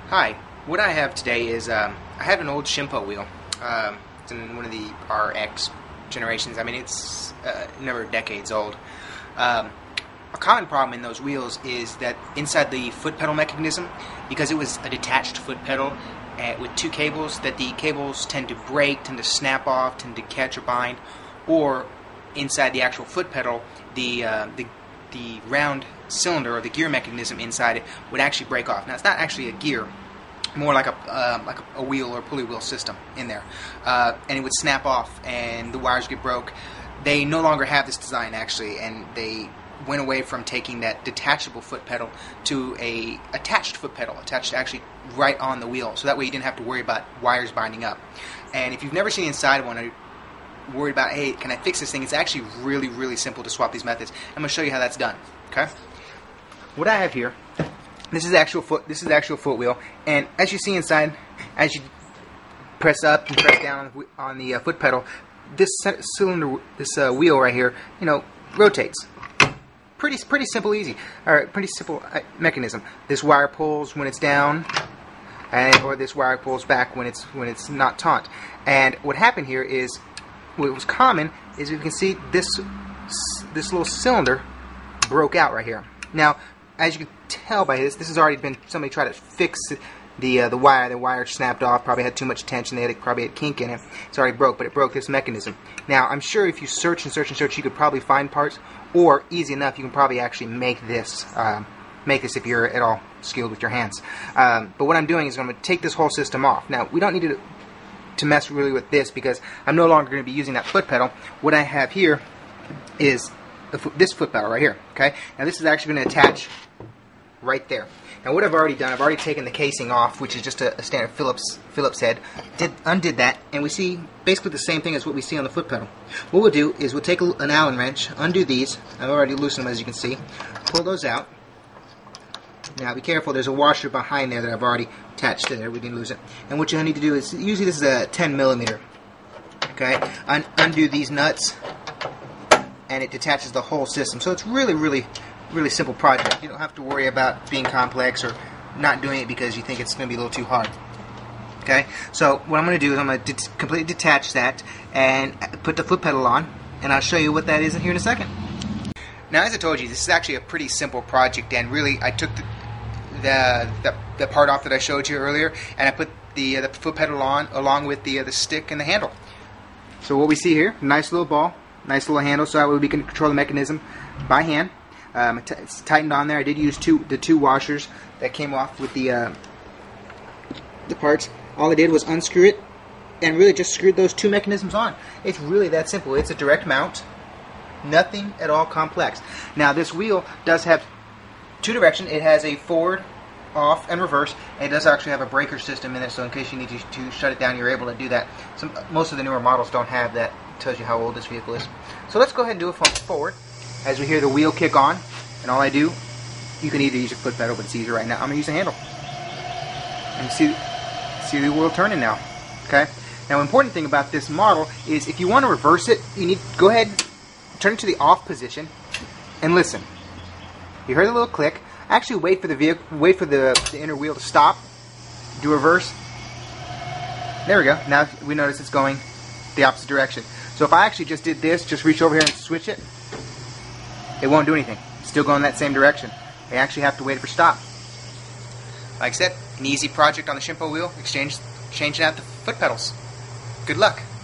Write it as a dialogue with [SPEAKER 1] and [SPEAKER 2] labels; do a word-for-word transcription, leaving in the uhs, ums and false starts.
[SPEAKER 1] Hi, what I have today is um, I have an old Shimpo wheel. Um, it's in one of the R X generations. I mean, it's uh, a number of decades old. Um, a common problem in those wheels is that inside the foot pedal mechanism, because it was a detached foot pedal uh, with two cables, that the cables tend to break, tend to snap off, tend to catch or bind, or inside the actual foot pedal, the uh, the the round cylinder or the gear mechanism inside it would actually break off. Now, it's not actually a gear, more like a uh, like a, a wheel or pulley wheel system in there, uh, and it would snap off and the wires get broke. They no longer have this design actually, and they went away from taking that detachable foot pedal to a attached foot pedal, attached actually right on the wheel, so that way you didn't have to worry about wires binding up. And if you've never seen inside one, or worried about, hey, can I fix this thing? It's actually really, really simple to swap these methods. I'm going to show you how that's done. Okay. What I have here, this is actual foot. This is the actual foot wheel, and as you see inside, as you press up and press down on the uh, foot pedal, this cylinder, this uh, wheel right here, you know, rotates. Pretty, pretty simple, easy. All right, pretty simple uh, mechanism. This wire pulls when it's down, and or this wire pulls back when it's when it's not taut. And what happened here is, what was common is you can see this this little cylinder broke out right here. Now, as you can tell by this, this has already been, somebody tried to fix the uh, the wire. The wire snapped off. Probably had too much tension. They had probably had kink in it. It's already broke, but it broke this mechanism. Now, I'm sure if you search and search and search, you could probably find parts, or easy enough, you can probably actually make this. Uh, make this if you're at all skilled with your hands. Um, but what I'm doing is I'm going to take this whole system off. Now, we don't need to to mess really with this because I'm no longer going to be using that foot pedal. What I have here is foot, this foot pedal right here. Okay. Now this is actually going to attach right there. Now what I've already done, I've already taken the casing off, which is just a, a standard Phillips Phillips head. Did undid that, and we see basically the same thing as what we see on the foot pedal. What we'll do is we'll take a, an Allen wrench, undo these. I've already loosened them, as you can see. Pull those out. Now be careful, there's a washer behind there that I've already attached to there, we didn't lose it. And what you need to do is, usually this is a ten millimeter. Okay, Un undo these nuts, and it detaches the whole system. So it's really, really, really simple project. You don't have to worry about being complex or not doing it because you think it's going to be a little too hard. Okay, so what I'm going to do is I'm going to de completely detach that and put the foot pedal on, and I'll show you what that is in here in a second. Now, as I told you, this is actually a pretty simple project, and really I took the The, the the part off that I showed you earlier, and I put the uh, the foot pedal on along with the uh, the stick and the handle. So what we see here, nice little ball, nice little handle, so that way we can control the mechanism by hand. Um, it's tightened on there. I did use two the two washers that came off with the uh, the parts. All I did was unscrew it and really just screwed those two mechanisms on. It's really that simple. It's a direct mount, nothing at all complex. Now this wheel does have two direction. It has a forward, off, and reverse, and it does actually have a breaker system in it, so in case you need to, to shut it down, you're able to do that. Some, most of the newer models don't have that. It tells you how old this vehicle is. So let's go ahead and do it from forward as we hear the wheel kick on, and all I do, you can either use your foot pedal, but it's easier right now. I'm going to use a handle. And see, see the wheel turning now. Okay. Now, important thing about this model is if you want to reverse it, you need to go ahead, turn it to the off position, and listen. You heard a little click. Actually, wait for the vehicle, wait for the, the inner wheel to stop. Do reverse. There we go. Now we notice it's going the opposite direction. So if I actually just did this, just reach over here and switch it, it won't do anything. It's still going that same direction. I actually have to wait for stop. Like I said, an easy project on the Shimpo wheel. Exchange, changing out the foot pedals. Good luck.